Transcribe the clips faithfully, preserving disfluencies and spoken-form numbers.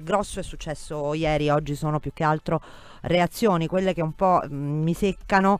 il grosso è successo ieri, oggi sono più che altro reazioni, quelle che un po' mh, mi seccano.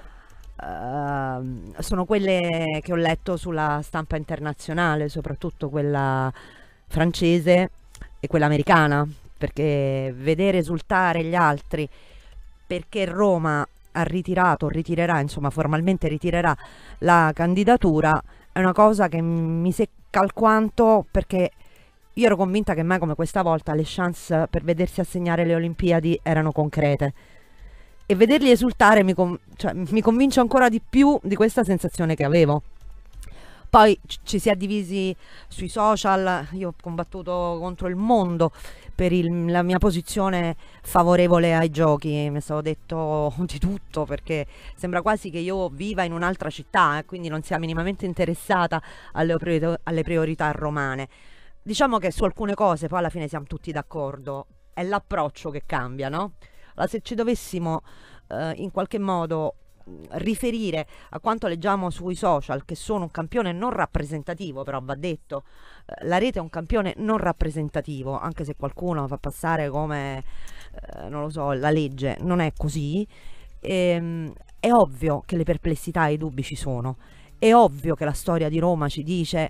Uh, sono quelle che ho letto sulla stampa internazionale, soprattutto quella francese e quella americana, perché vedere esultare gli altri perché Roma ha ritirato, ritirerà, insomma formalmente ritirerà la candidatura, è una cosa che mi secca alquanto, perché io ero convinta che mai come questa volta le chance per vedersi assegnare le Olimpiadi erano concrete. E vederli esultare mi, con- cioè, mi convince ancora di più di questa sensazione che avevo. Poi ci, ci si è divisi sui social, io ho combattuto contro il mondo per il- la mia posizione favorevole ai giochi, mi è stato detto di tutto, perché sembra quasi che io viva in un'altra città e quindi non sia minimamente interessata alle, priori- alle priorità romane. Diciamo che su alcune cose poi alla fine siamo tutti d'accordo, è l'approccio che cambia, no? Allora, se ci dovessimo eh, in qualche modo mh, riferire a quanto leggiamo sui social, che sono un campione non rappresentativo, però va detto, eh, la rete è un campione non rappresentativo, anche se qualcuno fa passare come, eh, non lo so, la legge, non è così. Ehm, è ovvio che le perplessità e i dubbi ci sono, è ovvio che la storia di Roma ci dice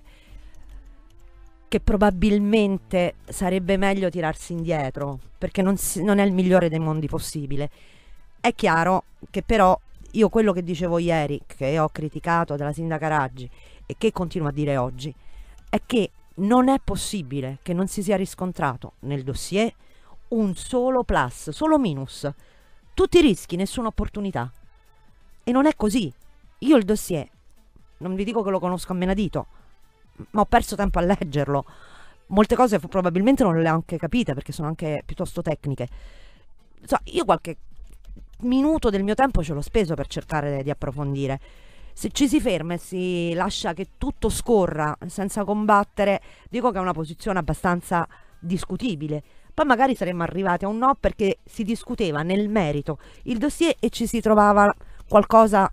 che probabilmente sarebbe meglio tirarsi indietro, perché non, si- non è il migliore dei mondi possibile. È chiaro che però io quello che dicevo ieri, che ho criticato della sindaca Raggi e che continuo a dire oggi, è che non è possibile che non si sia riscontrato nel dossier un solo plus, solo minus, tutti rischi, nessuna opportunità. E non è così. Io il dossier, non vi dico che lo conosco a menadito, ma ho perso tempo a leggerlo. Molte cose f- probabilmente non le ho anche capite perché sono anche piuttosto tecniche. So, io qualche minuto del mio tempo ce l'ho speso per cercare di approfondire. Se ci si ferma e si lascia che tutto scorra senza combattere, dico che è una posizione abbastanza discutibile. Poi magari saremmo arrivati a un no perché si discuteva nel merito il dossier e ci si trovava qualcosa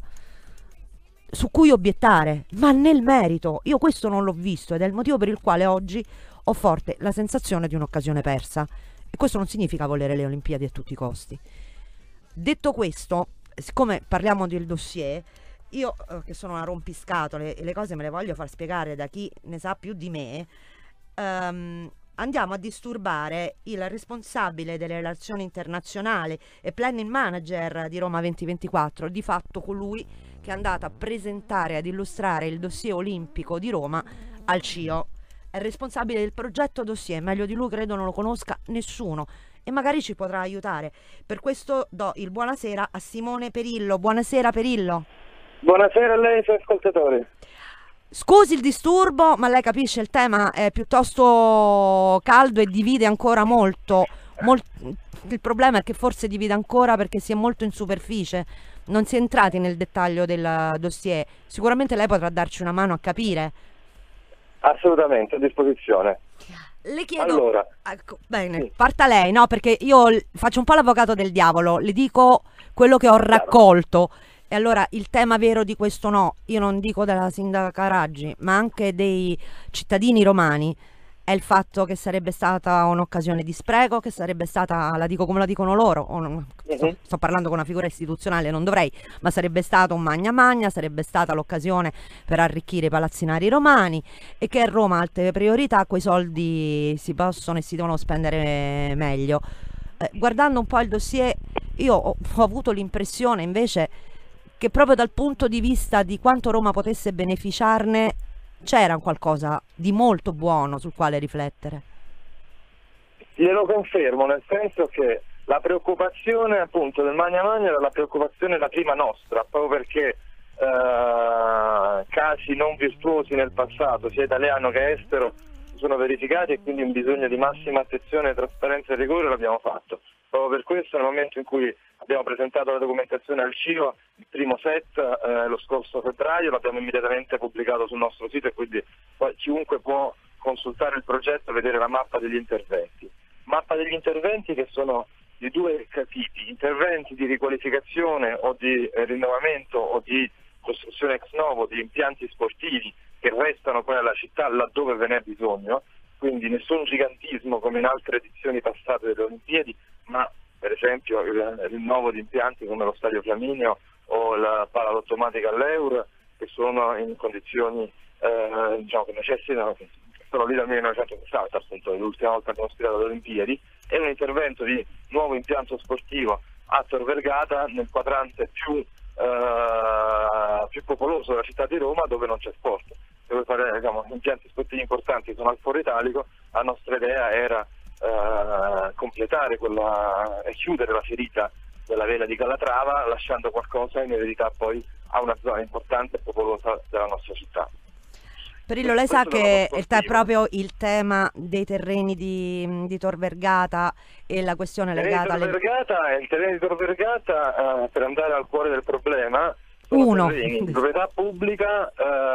su cui obiettare, ma nel merito io questo non l'ho visto ed è il motivo per il quale oggi ho forte la sensazione di un'occasione persa, e questo non significa volere le Olimpiadi a tutti i costi. Detto questo, siccome parliamo del dossier, io eh, che sono una rompiscatole e le cose me le voglio far spiegare da chi ne sa più di me, ehm, andiamo a disturbare il responsabile delle relazioni internazionali e planning manager di Roma duemilaventiquattro, di fatto colui che è andato a presentare, ad illustrare il dossier olimpico di Roma al C I O. È il responsabile del progetto dossier, meglio di lui credo non lo conosca nessuno e magari ci potrà aiutare. Per questo do il buonasera a Simone Perillo. Buonasera Perillo. Buonasera a lei e ai ascoltatori. Scusi il disturbo, ma lei capisce il tema è piuttosto caldo e divide ancora molto. Mol- il problema è che forse divide ancora perché si è molto in superficie, non si è entrati nel dettaglio del dossier. Sicuramente lei potrà darci una mano a capire. Assolutamente, a disposizione. Le chiedo, Allora, ecco, bene, sì, parta lei, no? Perché io l- faccio un po' l'avvocato del diavolo, le dico quello che ho chiaro. raccolto. E allora il tema vero di questo no, io non dico della sindaca Raggi, ma anche dei cittadini romani, è il fatto che sarebbe stata un'occasione di spreco, che sarebbe stata, la dico come la dicono loro, o non- sto, Mhm. sto parlando con una figura istituzionale, non dovrei, ma sarebbe stato un magna magna, sarebbe stata l'occasione per arricchire i palazzinari romani e che a Roma ha alte priorità, quei soldi si possono e si devono spendere meglio. Eh, guardando un po' il dossier, io ho, ho avuto l'impressione invece che proprio dal punto di vista di quanto Roma potesse beneficiarne c'era qualcosa di molto buono sul quale riflettere. Glielo confermo, nel senso che la preoccupazione appunto del Magna Magna era la preoccupazione la prima nostra, proprio perché eh, casi non virtuosi nel passato, sia italiano che estero, sono verificati e quindi un bisogno di massima attenzione, trasparenza e rigore l'abbiamo fatto. Proprio per questo nel momento in cui abbiamo presentato la documentazione al C I O, il primo set eh, lo scorso febbraio, l'abbiamo immediatamente pubblicato sul nostro sito e quindi poi chiunque può consultare il progetto e vedere la mappa degli interventi. Mappa degli interventi che sono di due tipi, interventi di riqualificazione o di eh, rinnovamento o di costruzione ex novo di impianti sportivi che restano poi alla città laddove ve n'è bisogno, quindi nessun gigantismo come in altre edizioni passate delle Olimpiadi, ma per esempio il rinnovo di impianti come lo Stadio Flaminio o la pala automatica all'Eur, che sono in condizioni eh, diciamo, che necessitano, sono lì dal millenovecentosessanta, appunto l'ultima volta che abbiamo ospitato le Olimpiadi, e un intervento di nuovo impianto sportivo a Tor Vergata nel quadrante più, eh, più popoloso della città di Roma, dove non c'è sport. Se vuoi fare diciamo, impianti sportivi importanti sono al Foro Italico, la nostra idea era eh, completare quella e chiudere la ferita della vela di Calatrava, lasciando qualcosa in eredità poi a una zona importante e popolosa della nostra città. Perillo, lei sa che è proprio il tema dei terreni di, di Tor Vergata e la questione legata alle... Vergata, il terreno di Tor Vergata, eh, per andare al cuore del problema, sono Uno. terreni di proprietà pubblica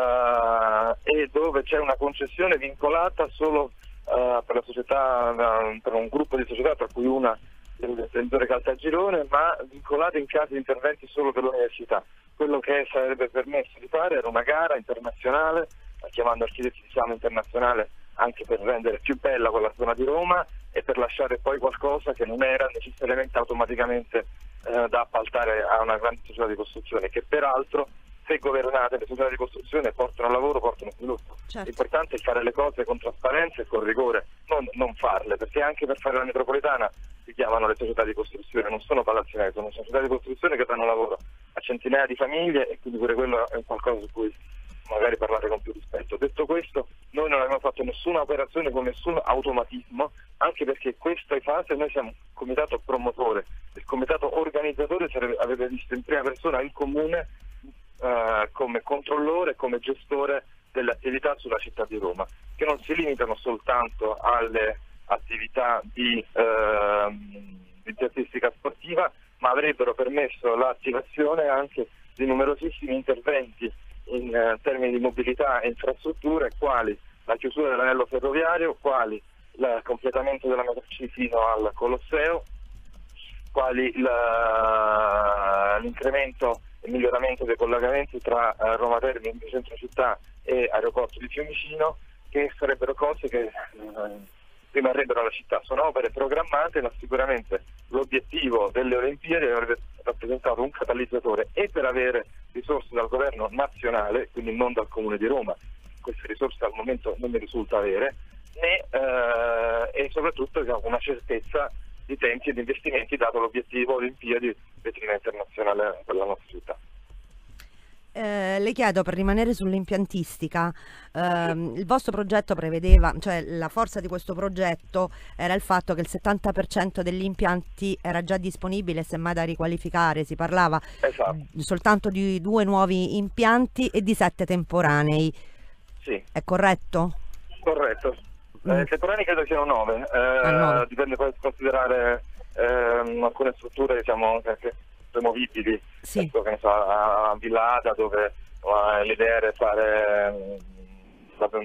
eh, e dove c'è una concessione vincolata solo eh, per la società, eh, per un gruppo di società, tra cui una del territorio Caltagirone, ma vincolata in caso di interventi solo per l'università. Quello che sarebbe permesso di fare era una gara internazionale, chiamando architetti di esame internazionale, anche per rendere più bella quella zona di Roma e per lasciare poi qualcosa che non era necessariamente automaticamente eh, da appaltare a una grande società di costruzione, che peraltro, se governate, le società di costruzione portano lavoro, portano sviluppo. Certo. L'importante è fare le cose con trasparenza e con rigore, non, non farle, perché anche per fare la metropolitana si chiamano le società di costruzione, non sono palazzinari, sono società di costruzione che danno lavoro a centinaia di famiglie, e quindi pure quello è qualcosa su cui magari parlare con più rispetto. Detto questo, noi non abbiamo fatto nessuna operazione con nessun automatismo, anche perché questa fase noi siamo un comitato promotore, il comitato organizzatore sarebbe, avrebbe visto in prima persona il comune eh, come controllore e come gestore delle attività sulla città di Roma, che non si limitano soltanto alle attività di, eh, di artistica sportiva, ma avrebbero permesso l'attivazione anche di numerosissimi interventi in eh, termini di mobilità e infrastrutture, quali la chiusura dell'anello ferroviario, quali il completamento della metro C fino al Colosseo, quali la, l'incremento e miglioramento dei collegamenti tra eh, Roma Termini, centro città, e aeroporto di Fiumicino, che sarebbero cose che eh, rimarrebbero alla città. Sono opere programmate, ma sicuramente l'obiettivo delle Olimpiadi avrebbe rappresentato un catalizzatore e per avere risorse dal governo nazionale, quindi non dal Comune di Roma, queste risorse al momento non mi risulta avere, né, eh, e soprattutto diciamo, una certezza di tempi e di investimenti dato l'obiettivo Olimpiadi vetrina internazionale per la nostra città. Eh, le chiedo, per rimanere sull'impiantistica, ehm, il vostro progetto prevedeva, cioè la forza di questo progetto era il fatto che il settanta per cento degli impianti era già disponibile, semmai da riqualificare, si parlava esatto. soltanto di due nuovi impianti e di sette temporanei. Sì. È corretto? Corretto. Mm. Eh, temporanei credo siano nove, eh, ah, nove. Dipende poi di considerare eh, alcune strutture diciamo che removibili, sì. Ecco, che ne so, a Villa Ada, dove uh, l'idea era fare um,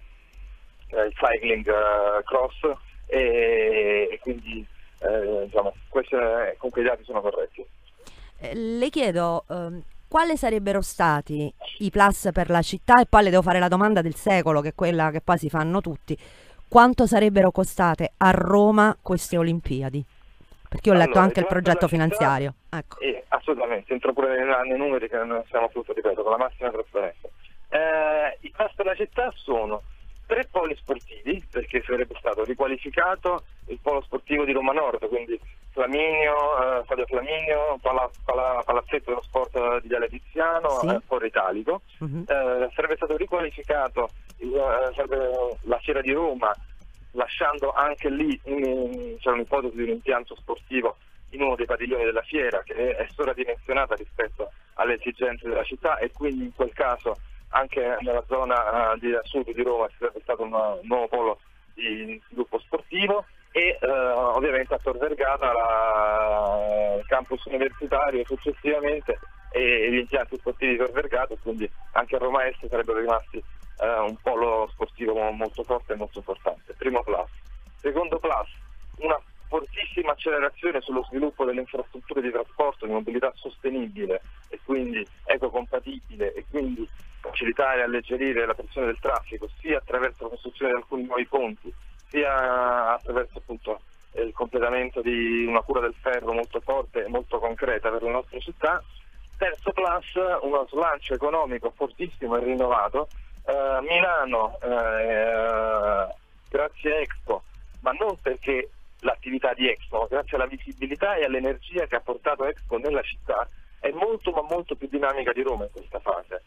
il cycling uh, cross e, e quindi eh, diciamo, queste comunque i dati sono corretti. Eh, le chiedo um, quali sarebbero stati i plus per la città, e poi le devo fare la domanda del secolo, che è quella che poi si fanno tutti: quanto sarebbero costate a Roma queste Olimpiadi? Perché io ho letto allora, anche il progetto finanziario. Ecco. Eh, assolutamente, entro pure nei, nei numeri che non siamo appunto, ripeto, con la massima trasparenza. Eh, I plus per la città sono tre poli sportivi, perché sarebbe stato riqualificato il polo sportivo di Roma Nord, quindi Flaminio, eh, Stadio Flaminio, pala, pala, Palazzetto dello Sport di Viale Tiziano, sì. eh, Foro Italico. Uh-huh. Eh, sarebbe stato riqualificato il, eh, sarebbe la Fiera di Roma, lasciando anche lì in, c'è un'ipotesi di un impianto sportivo in uno dei padiglioni della fiera, che è sovradimensionata rispetto alle esigenze della città, e quindi in quel caso anche nella zona uh, di sud di Roma ci sarebbe stato un, un nuovo polo di sviluppo sportivo, e uh, ovviamente a Tor Vergata la, il campus universitario successivamente e, e gli impianti sportivi di Tor Vergata, quindi anche a Roma Est sarebbero rimasti Uh, un polo sportivo molto forte e molto importante. Primo plus. Secondo plus, una fortissima accelerazione sullo sviluppo delle infrastrutture di trasporto, di mobilità sostenibile e quindi ecocompatibile, e quindi facilitare e alleggerire la pressione del traffico, sia attraverso la costruzione di alcuni nuovi ponti, sia attraverso appunto il completamento di una cura del ferro molto forte e molto concreta per le nostre città. Terzo plus, uno slancio economico fortissimo e rinnovato. Uh, Milano, uh, grazie a Expo, ma non perché l'attività di Expo, ma grazie alla visibilità e all'energia che ha portato Expo nella città, è molto ma molto più dinamica di Roma in questa fase.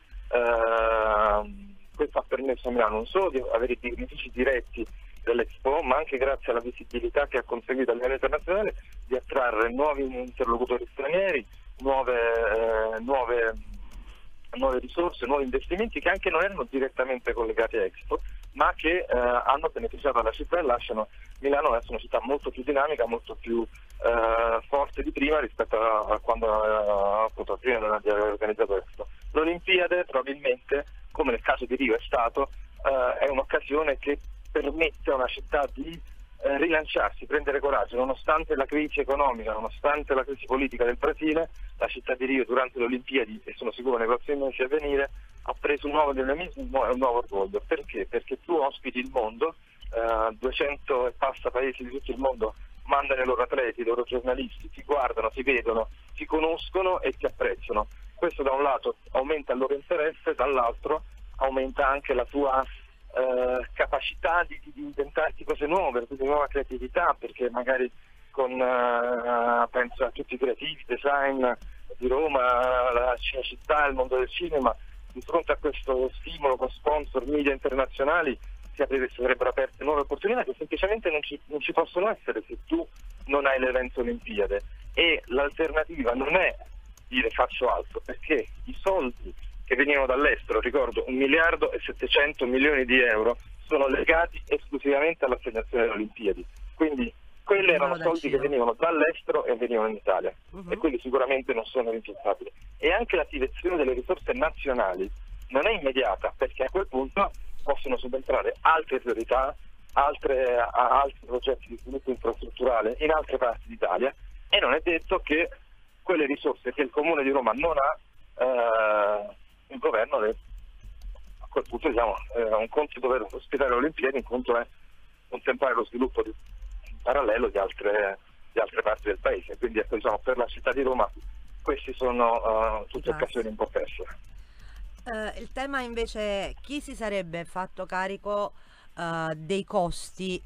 Uh, questo ha permesso a Milano non solo di avere i benefici diretti dell'Expo, ma anche grazie alla visibilità che ha conseguito a livello internazionale di attrarre nuovi interlocutori stranieri, nuove, eh, nuove, nuove risorse, nuovi investimenti che anche non erano direttamente collegati a Expo, ma che eh, hanno beneficiato alla città e lasciano Milano essere una città molto più dinamica, molto più eh, forte di prima rispetto a, a quando eh, appunto prima non aver organizzato Expo. L'Olimpiade probabilmente, come nel caso di Rio è stato, eh, è un'occasione che permette a una città di eh, rilanciarsi, prendere coraggio. Nonostante la crisi economica, nonostante la crisi politica del Brasile, la città di Rio durante le Olimpiadi, e sono sicuro nei prossimi mesi a venire, ha preso un nuovo dinamismo e un nuovo orgoglio. Perché? Perché tu ospiti il mondo, eh, duecento e passa paesi di tutto il mondo mandano i loro atleti, i loro giornalisti, ti guardano, ti vedono, ti conoscono e ti apprezzano. Questo da un lato aumenta il loro interesse, dall'altro aumenta anche la tua eh, capacità di, di inventarti cose nuove, di nuova creatività, perché magari con eh, penso a tutti i creativi, design di Roma, la Cinecittà, il mondo del cinema, di fronte a questo stimolo con sponsor, media internazionali, si sarebbero aperte nuove opportunità che semplicemente non ci, non ci possono essere se tu non hai l'evento Olimpiade. E l'alternativa non è dire faccio altro, perché i soldi che venivano dall'estero, ricordo un miliardo e settecento milioni di euro, sono legati esclusivamente all'assegnazione delle Olimpiadi. Quindi quelli erano soldi che venivano dall'estero e venivano in Italia, uh-huh. e quelli sicuramente non sono rimpiazzabili. E anche l'attivazione delle risorse nazionali non è immediata, perché a quel punto possono subentrare altre priorità, altre, altri progetti di sviluppo infrastrutturale in altre parti d'Italia, e non è detto che quelle risorse che il Comune di Roma non ha, eh, il governo le, a quel punto diciamo, eh, un conto dover ospitare le Olimpiadi, un conto è contemplare lo sviluppo di, in parallelo di altre, di altre parti del paese. Quindi ecco, diciamo, per la città di Roma queste sono uh, tutte occasioni importanti. Uh, il tema invece è chi si sarebbe fatto carico uh, dei costi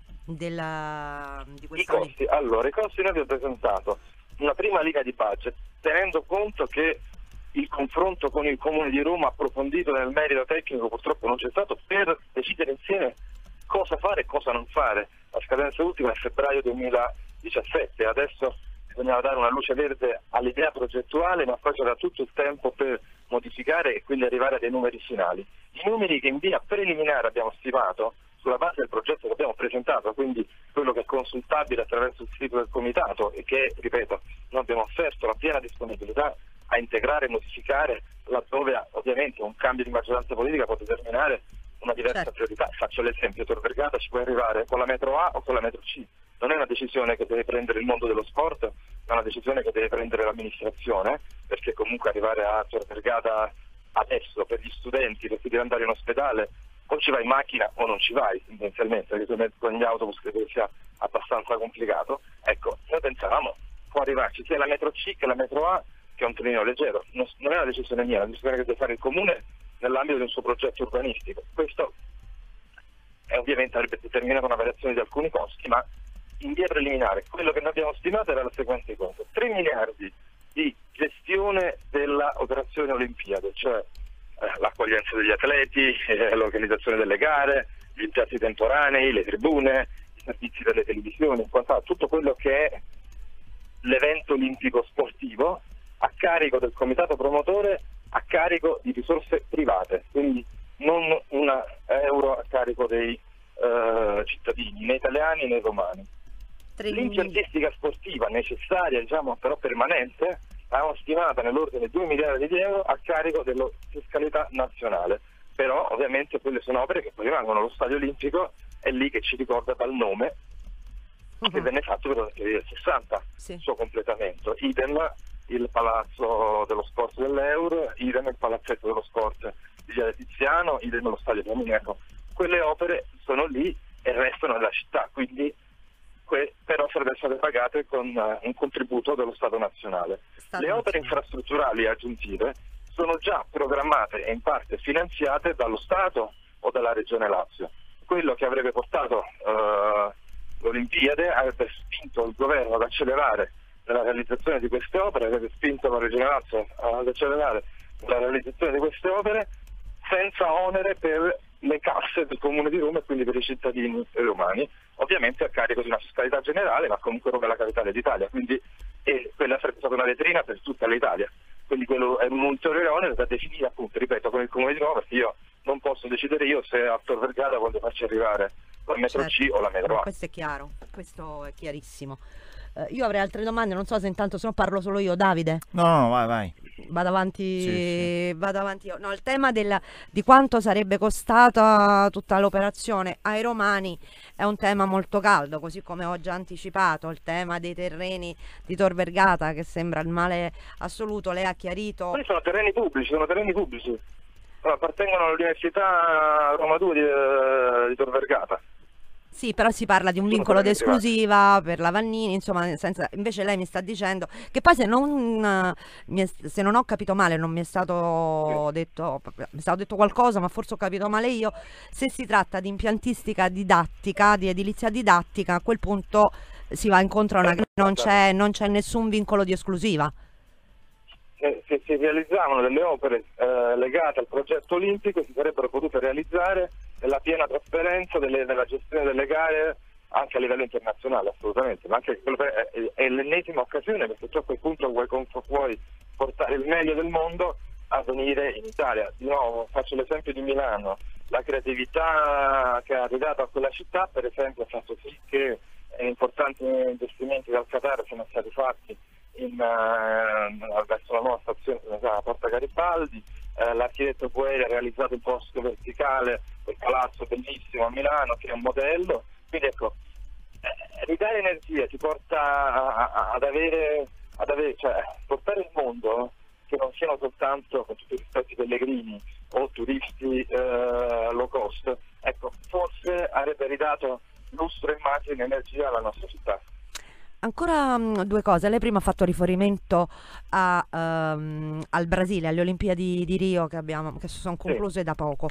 della, di questa... I costi, allora, i costi noi abbiamo presentato una prima linea di budget, tenendo conto che il confronto con il Comune di Roma approfondito nel merito tecnico purtroppo non c'è stato, per decidere insieme cosa fare e cosa non fare. La scadenza ultima è febbraio duemiladiciassette, adesso bisognava dare una luce verde all'idea progettuale, ma poi c'era tutto il tempo per modificare e quindi arrivare a dei numeri finali. I numeri che in via preliminare abbiamo stimato sulla base del progetto che abbiamo presentato, quindi quello che è consultabile attraverso il sito del comitato e che, ripeto, noi abbiamo offerto la piena disponibilità a integrare e modificare laddove ovviamente un cambio di maggioranza politica può determinare una diversa certo. priorità. Faccio l'esempio, Tor Vergata ci può arrivare con la metro A o con la metro C. Non è una decisione che deve prendere il mondo dello sport, è una decisione che deve prendere l'amministrazione, perché comunque arrivare a Tor Vergata adesso per gli studenti, per chi deve andare in ospedale, o ci vai in macchina o non ci vai, tendenzialmente, perché con gli autobus credo sia abbastanza complicato. Ecco, noi pensavamo può arrivarci sia la metro C che la metro A, che è un trenino leggero. Non, non è una decisione mia, è una decisione che deve fare il Comune nell'ambito di un suo progetto urbanistico. Questo è, ovviamente avrebbe determinato una variazione di alcuni costi, ma in via preliminare quello che noi abbiamo stimato era la seguente cosa: tre miliardi di gestione della operazione Olimpiade, cioè eh, l'accoglienza degli atleti, eh, l'organizzazione delle gare, gli impianti temporanei, le tribune, i servizi delle televisioni, tutto quello che è l'evento olimpico sportivo a carico del comitato promotore, a carico di risorse private, quindi non un euro a carico dei eh, cittadini, né italiani né romani. L'impiantistica sportiva necessaria, diciamo però permanente, avevamo stimata nell'ordine di due miliardi di euro a carico della fiscalità nazionale. Però ovviamente quelle sono opere che poi rimangono. Lo stadio olimpico è lì che ci ricorda dal nome uh-huh. che venne fatto per la década del sessanta, sì. il suo completamento. Idem il palazzo dello sport dell'Eur, idem il palazzetto dello sport di Via Tiziano, idem lo stadio Flaminio. Ecco, quelle opere sono lì e restano nella città, quindi que- però sarebbero state pagate con uh, un contributo dello Stato nazionale. Stato Le opere nazionale. infrastrutturali aggiuntive sono già programmate e in parte finanziate dallo Stato o dalla Regione Lazio. Quello che avrebbe portato uh, l'Olimpiade avrebbe spinto il governo ad accelerare la realizzazione di queste opere, avrebbe spinto la Regione Lazio ad accelerare la realizzazione di queste opere senza onere per le casse del Comune di Roma e quindi per i cittadini romani, ovviamente a carico di una fiscalità generale, ma comunque Roma è la capitale d'Italia, quindi e quella sarebbe stata una vetrina per tutta l'Italia. Quindi quello è un ulteriore onere da definire, appunto, ripeto, con il Comune di Roma, perché io non posso decidere io se a Tor Vergata voglio farci arrivare la metro Certo. C o la metro A. Questo è chiaro, questo è chiarissimo. Eh, io avrei altre domande, non so se intanto se no parlo solo io, Davide. No, no, no, vai, vai. Vado avanti, Sì, sì. vado avanti io. No, il tema del, di quanto sarebbe costata tutta l'operazione ai romani è un tema molto caldo, così come ho già anticipato. Il tema dei terreni di Tor Vergata, che sembra il male assoluto, lei ha chiarito. Questi sono terreni pubblici, sono terreni pubblici. Allora, appartengono all'Università Roma due di, eh, di Tor Vergata. Sì, però si parla di un Sono vincolo terreni privati. d'esclusiva per la Vannini, insomma, senza, invece lei mi sta dicendo che poi se non, eh, mi è- se non ho capito male, non mi è stato detto, mi è stato detto qualcosa, ma forse ho capito male io, se si tratta di impiantistica didattica, di edilizia didattica, a quel punto si va incontro a una non c'è non c'è nessun vincolo di esclusiva. Se, se si realizzavano delle opere eh, legate al progetto olimpico si sarebbero potute realizzare nella piena trasparenza delle- della gestione delle gare anche a livello internazionale, assolutamente, ma anche quello che è, è l'ennesima occasione, perché tu a quel punto vuoi, conf- vuoi portare il meglio del mondo a venire in Italia. Di nuovo faccio l'esempio di Milano, la creatività che ha ridato a quella città per esempio ha fatto sì che eh, importanti investimenti dal Qatar siano stati fatti in, eh, verso la nuova stazione che si chiama Porta Garibaldi. Eh, l'architetto Gueri ha realizzato il posto verticale del palazzo bellissimo a Milano che è un modello, quindi ecco, eh, ridare energia ti porta a- a- ad avere, ad avere cioè portare il mondo che non siano soltanto, con tutti i rispetti, pellegrini o turisti eh, low cost, ecco, forse avrebbe ridato lustro, immagine e energia alla nostra città. Ancora mh, due cose. Lei prima ha fatto riferimento a, ehm, al Brasile, alle Olimpiadi di Rio che abbiamo, che sono concluse da poco.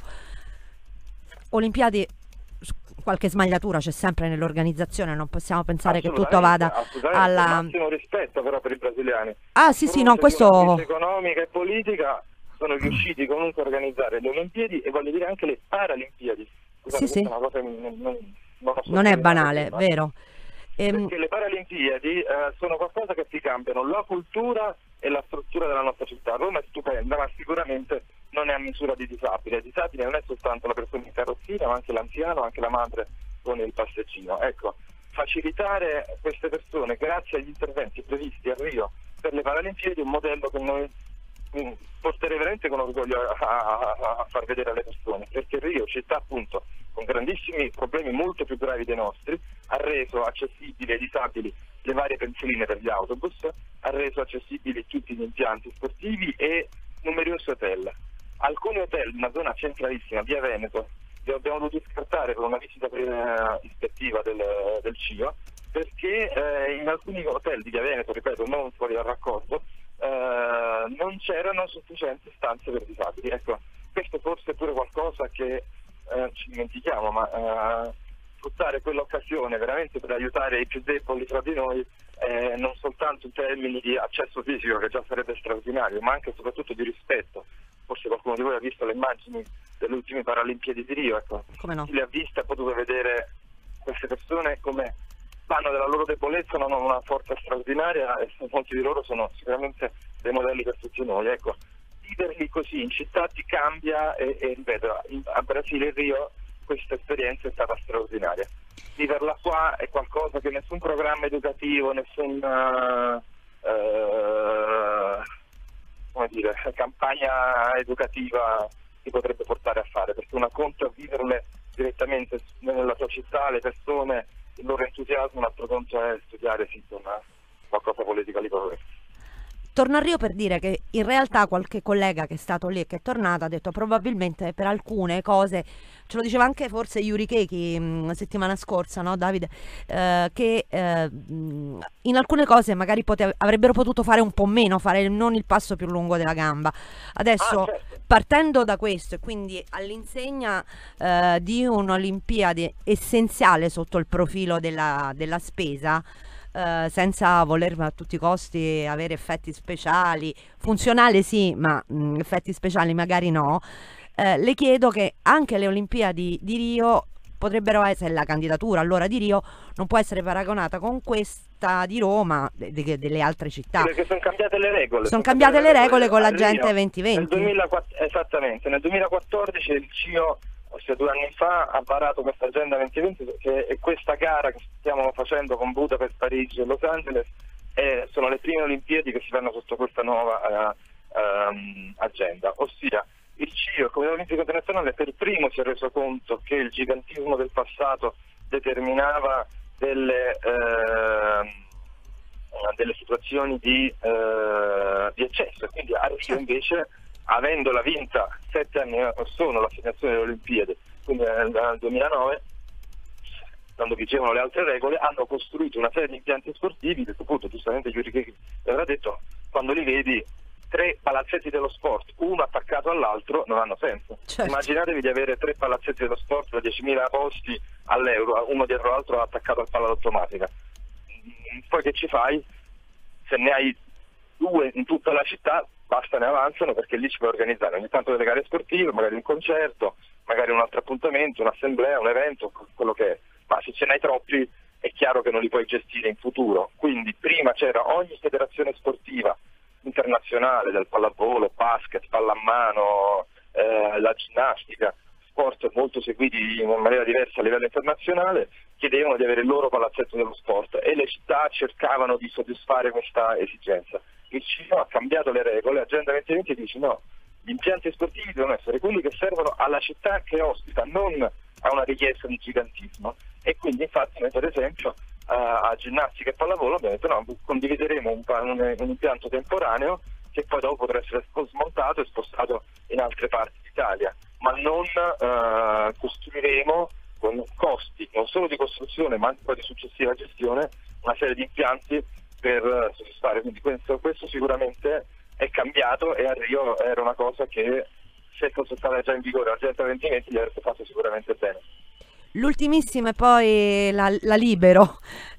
Olimpiadi, s- qualche smagliatura c'è sempre nell'organizzazione, non possiamo pensare che tutto vada assolutamente, alla... massimo rispetto però per i brasiliani. Ah sì sì, no, A fronte di una questo... crisi economica e politica sono riusciti comunque a organizzare le Olimpiadi e voglio dire anche le Paralimpiadi. Scusate, Sì, sì. questa è una cosa che non, non, non ho Non è sottolineato banale, prima. vero? Ehm, Perché le Paralimpiadi eh, sono qualcosa che ti cambiano la cultura e la struttura della nostra città. Roma è stupenda, ma sicuramente non è a misura di disabile. Il disabile non è soltanto la persona in carrozzina, ma anche l'anziano, anche la madre con il passeggino. Ecco, facilitare queste persone grazie agli interventi previsti a Rio per le Paralimpiadi è un modello che noi mm, porterei veramente con orgoglio a, a- a- a far vedere alle persone, perché Rio, città appunto con grandissimi problemi molto più gravi dei nostri, ha reso accessibili ai disabili le varie pensioline per gli autobus, ha reso accessibili tutti gli impianti sportivi e numerosi hotel. Alcuni hotel, una zona centralissima, via Veneto, li abbiamo dovuti scartare per una visita eh, ispettiva del, del C I O, perché eh, in alcuni hotel di via Veneto, ripeto, non fuori dal raccordo, eh, non c'erano sufficienti stanze per disabili. Ecco, questo forse è pure qualcosa che eh, ci dimentichiamo, ma eh, sfruttare quell'occasione veramente per aiutare i più deboli tra di noi, eh, non soltanto in termini di accesso fisico, che già sarebbe straordinario, ma anche e soprattutto di rispetto. Forse qualcuno di voi ha visto le immagini delle ultime Paralimpiadi di Rio, ecco. come no? Chi le ha viste ha potuto vedere queste persone come fanno della loro debolezza, non hanno una forza straordinaria e molti di loro sono sicuramente dei modelli per tutti noi. Ecco, viverli così in città ti cambia e, e ripeto, in- a Brasile e Rio questa esperienza è stata straordinaria. Viverla qua è qualcosa che nessun programma educativo, nessuna eh, come dire, campagna educativa ti potrebbe portare a fare, perché una conto è viverle direttamente nella tua città, le persone, il loro entusiasmo, un altro conto è studiare sì, una, qualcosa politica lì proprio. Torno a Rio per dire che in realtà qualche collega che è stato lì e che è tornato ha detto probabilmente per alcune cose, ce lo diceva anche forse Yuri Keiki la settimana scorsa, no Davide, eh, che eh, in alcune cose magari pote- avrebbero potuto fare un po' meno, fare non il passo più lungo della gamba. Adesso, Ah, certo. partendo da questo e quindi all'insegna eh, di un'Olimpiade essenziale sotto il profilo della, della spesa, Uh, senza voler a tutti i costi avere effetti speciali, funzionale sì, ma mh, effetti speciali magari no, uh, le chiedo che anche le Olimpiadi di Rio potrebbero essere, la candidatura allora di Rio non può essere paragonata con questa di Roma, de- de- delle altre città. Sì, perché sono cambiate le regole. Sono cambiate le regole con l'Agenda duemilaventi. Nel duemilaquattordici, esattamente, nel duemilaquattordici il C I O, ossia due anni fa, ha varato questa Agenda duemilaventi, che è questa gara che stiamo facendo con Budapest, Parigi e Los Angeles, e sono le prime Olimpiadi che si fanno sotto questa nuova uh, um, agenda, ossia il C I O, il Comitato Olimpico Internazionale, per primo si è reso conto che il gigantismo del passato determinava delle, eh, delle situazioni di, eh, di eccesso, e quindi a Rio invece, avendola vinta sette anni or sono l'assegnazione delle Olimpiadi, quindi nel, nel duemilanove, quando vigevano le altre regole, hanno costruito una serie di impianti sportivi che appunto giustamente Yuri Keiki aveva detto, quando li vedi tre palazzetti dello sport, uno attaccato all'altro, non hanno senso. Certo. Immaginatevi di avere tre palazzetti dello sport da diecimila posti all'euro, uno dietro l'altro attaccato al palla automatica. Poi che ci fai? Se ne hai due in tutta la città, basta, ne avanzano, perché lì ci puoi organizzare ogni tanto delle gare sportive, magari un concerto, magari un altro appuntamento, un'assemblea, un evento, quello che è. Ma se ce n'hai troppi è chiaro che non li puoi gestire in futuro. Quindi prima c'era ogni federazione sportiva internazionale, del pallavolo, basket, pallamano, eh, la ginnastica, sport molto seguiti in maniera diversa a livello internazionale, chiedevano di avere il loro palazzetto dello sport, e le città cercavano di soddisfare questa esigenza. Il C I O ha cambiato le regole, Agenda duemilaventi dice no, gli impianti sportivi devono essere quelli che servono alla città che ospita, non a una richiesta di gigantismo. E quindi infatti noi per esempio a, a ginnastica e pallavolo abbiamo detto no, condivideremo un, un, un impianto temporaneo che poi dopo potrà essere smontato e spostato in altre parti d'Italia, ma non uh, costruiremo con costi non solo di costruzione ma anche poi di successiva gestione una serie di impianti per uh, soddisfare. Quindi questo, questo sicuramente è cambiato, e a Rio era una cosa che, se fosse stata già in vigore l'Agenda duemilaventi, gli avrebbe fatto sicuramente bene. L'ultimissima è poi la, la Libero.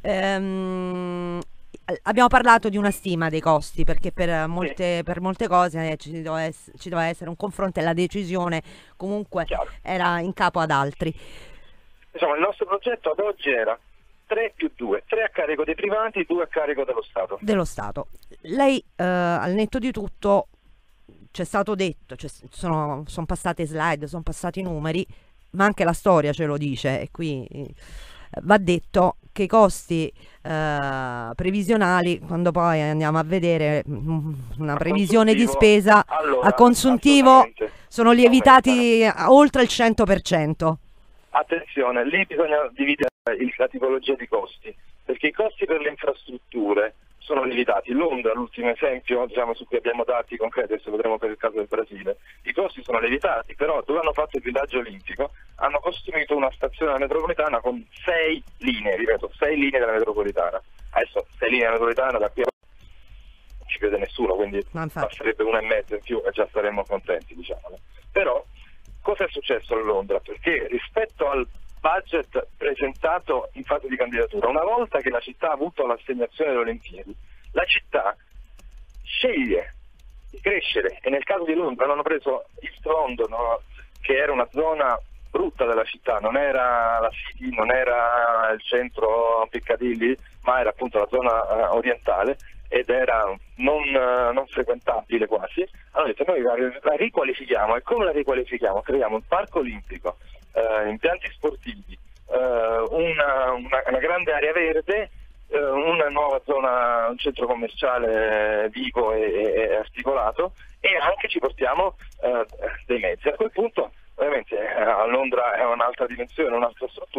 Ehm, abbiamo parlato di una stima dei costi, perché per molte, sì. per molte cose ci doveva, essere, ci doveva essere un confronto, e la decisione comunque Chiaro. era in capo ad altri. Insomma, il nostro progetto ad oggi era tre più due, tre a carico dei privati, due a carico dello Stato. Dello Stato. Lei, eh, al netto di tutto, c'è stato detto, sono, sono passate slide, sono passati numeri, ma anche la storia ce lo dice, e qui eh, va detto che i costi eh, previsionali, quando poi andiamo a vedere mh, una a previsione di spesa allora, a consuntivo, sono lievitati a oltre il cento per cento. Attenzione, lì bisogna dividere la tipologia di costi, perché i costi per le infrastrutture sono lievitati. Londra, l'ultimo esempio, diciamo, su cui abbiamo dati concreti, adesso vedremo per il caso del Brasile, i costi sono lievitati, però dove hanno fatto il villaggio olimpico hanno costruito una stazione metropolitana con sei linee, ripeto, sei linee della metropolitana. Adesso sei linee della metropolitana da qui a non ci crede nessuno, quindi basterebbe una e mezza in più e già saremmo contenti, diciamo. Però cosa è successo a Londra? Perché rispetto al budget presentato in fase di candidatura, una volta che la città ha avuto l'assegnazione delle Olimpiadi, la città sceglie di crescere, e nel caso di Londra hanno preso East London, no? Che era una zona brutta della città, non era la City, non era il centro Piccadilly, ma era appunto la zona uh, orientale, ed era non, uh, non frequentabile quasi. Allora detto, noi la, la riqualifichiamo. E come la riqualifichiamo? Creiamo un parco olimpico, Uh, impianti sportivi, uh, una, una, una grande area verde, uh, una nuova zona, un centro commerciale vivo e, e articolato, e anche ci portiamo uh, dei mezzi. A quel punto ovviamente uh, a Londra è un'altra dimensione, un'altra struttura,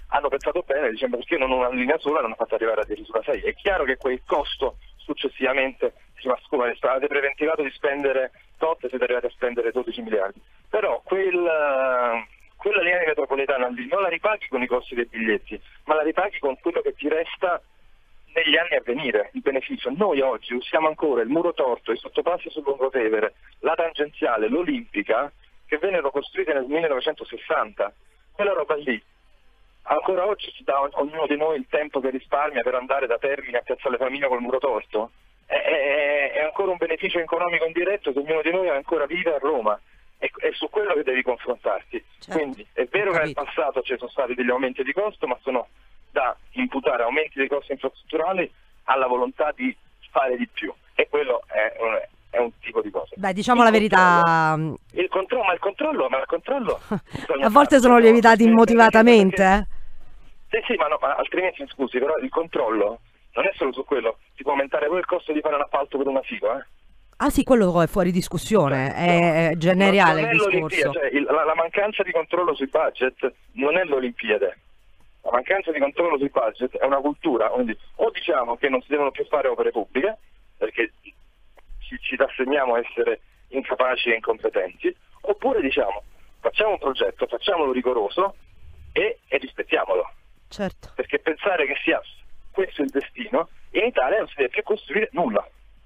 hanno pensato bene dicendo perché non una linea sola non ha fatto arrivare addirittura sei. È chiaro che quel costo successivamente dice, ma scusa, avete preventivato di spendere tot e siete arrivati a spendere dodici miliardi, però quel, quella linea di metropolitana lì non la ripaghi con i costi dei biglietti, ma la ripaghi con quello che ti resta negli anni a venire, il beneficio. Noi oggi usiamo ancora il muro torto, i sottopassi sul Lungotevere, la tangenziale, l'Olimpica, che vennero costruite nel millenovecentosessanta. Quella roba lì, ancora oggi si dà a ognuno di noi il tempo che risparmia per andare da Termini a Piazzale Famiglia col muro torto. È, è, è ancora un beneficio economico indiretto che ognuno di noi ancora vive a Roma. È, è su quello che devi confrontarti. Certo. Quindi è vero che nel passato ci sono stati degli aumenti di costo, ma sono da imputare aumenti dei costi infrastrutturali alla volontà di fare di più, e quello è un, è un tipo di cosa. Beh, diciamo il la verità, controllo, il controllo, ma il controllo, ma il controllo a volte sono lievitati immotivatamente, eh? Sì, sì, ma no, ma altrimenti scusi, però il controllo non è solo su quello, si può aumentare pure il costo di fare un appalto per una FIGO, eh? Ah sì, quello è fuori discussione, è no, generale il discorso. Cioè, il, la, la mancanza di controllo sui budget non è l'Olimpiade. La mancanza di controllo sui budget è una cultura, quindi o diciamo che non si devono più fare opere pubbliche, perché ci, ci rassegniamo a essere incapaci e incompetenti, oppure diciamo facciamo un progetto, facciamolo rigoroso e, e rispettiamolo. Certo. Perché pensare che sia questo il destino, in Italia non si deve più costruire nulla.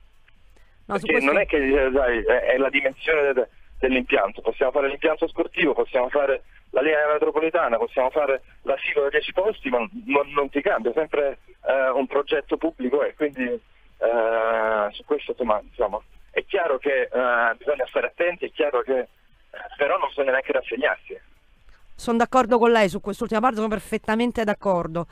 No, perché questo... non è che dai, è la dimensione de, dell'impianto, possiamo fare l'impianto sportivo, possiamo fare la linea metropolitana, possiamo fare l'asilo da dieci posti, ma non, non ti cambia, è sempre eh, un progetto pubblico, e quindi eh, su questo insomma, insomma, è chiaro che eh, bisogna stare attenti, è chiaro che eh, però non bisogna neanche rassegnarsi. Sono d'accordo con lei su quest'ultima parte, sono perfettamente d'accordo.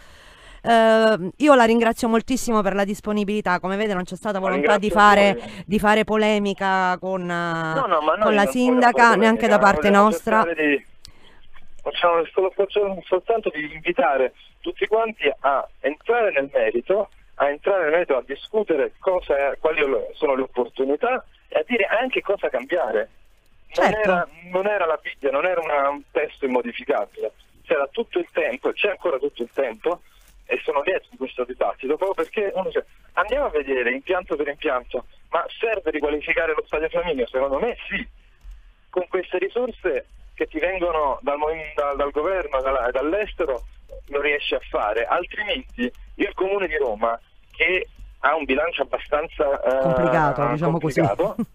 Uh, io la ringrazio moltissimo per la disponibilità, come vede non c'è stata volontà di fare, di fare polemica con, uh, no, no, con la sindaca, neanche da parte nostra. Di, facciamo solo, facciamo soltanto di invitare tutti quanti a entrare nel merito, a entrare nel merito, a discutere cosa, quali sono le opportunità e a dire anche cosa cambiare. Non, certo. era, non era la Bibbia, non era una, un testo immodificabile, c'era tutto il tempo, c'è ancora tutto il tempo. E sono lieto di questo dibattito, proprio perché uno dice, andiamo a vedere impianto per impianto, ma serve riqualificare lo Stadio Flaminio? Secondo me sì, con queste risorse che ti vengono dal, dal, dal governo, dal, dall'estero, lo riesci a fare, altrimenti il Comune di Roma, che ha un bilancio abbastanza eh, complicato, diciamo complicato, così.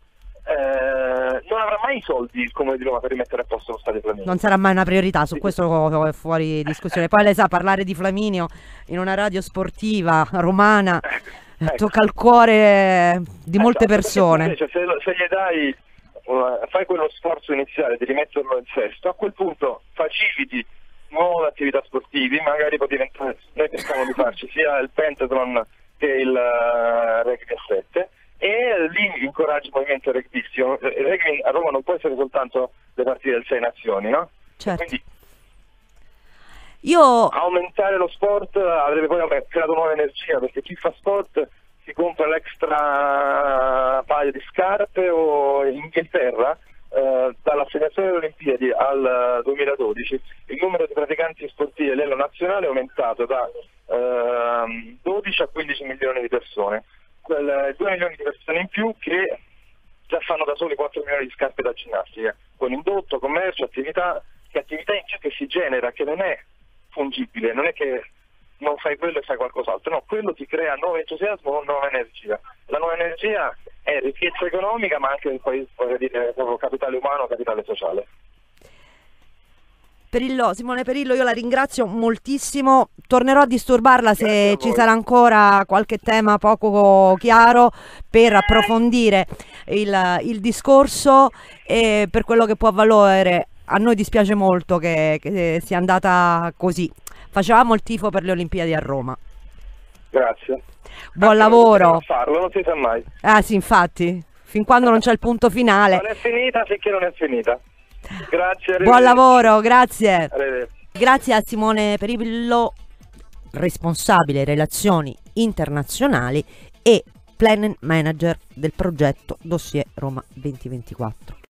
Eh, non avrà mai i soldi il Comune di Roma per rimettere a posto lo Stadio Flaminio. Non sarà mai una priorità, su sì. Questo è fuori discussione. Poi lei sa, parlare di Flaminio in una radio sportiva romana ecco. Tocca il cuore di molte esatto, persone. Invece, se, se gli dai, uh, fai quello sforzo iniziale di rimetterlo in sesto, a quel punto faciliti nuove attività sportive, magari può diventare, noi pensiamo di farci sia il pentathlon che il uh, rugby a sette. E lì incoraggi il movimento rugbystio. Il rugby a Roma non può essere soltanto le partite del Sei Nazioni, no? Certo. Quindi io aumentare lo sport avrebbe poi creato nuova energia, perché chi fa sport si compra l'extra paio di scarpe. O in Inghilterra eh, dall'assegnazione delle Olimpiadi al duemiladodici il numero di praticanti sportivi a livello nazionale è aumentato da eh, dodici a quindici milioni di persone. due milioni di persone in più che già fanno da soli quattro milioni di scarpe da ginnastica, con indotto, commercio, attività, che attività in più che si genera, che non è fungibile, non è che non fai quello e fai qualcos'altro, no, quello ti crea nuovo entusiasmo, nuova energia. La nuova energia è ricchezza economica, ma anche poi, voglio dire, proprio capitale umano, capitale sociale. Perillo, Simone Perillo, io la ringrazio moltissimo, tornerò a disturbarla se ci sarà ancora qualche tema poco chiaro per approfondire il, il discorso, e per quello che può valere. A noi dispiace molto che, che sia andata così, facevamo il tifo per le Olimpiadi a Roma. Grazie. Buon Anche lavoro. Non farlo, non si sa mai. Ah sì, infatti, fin quando non c'è il punto finale. Non è finita finché non è finita. Grazie. Buon lavoro, grazie. Arrivederci. Grazie a Simone Perillo, responsabile relazioni internazionali e planning manager del progetto Dossier Roma duemilaventiquattro.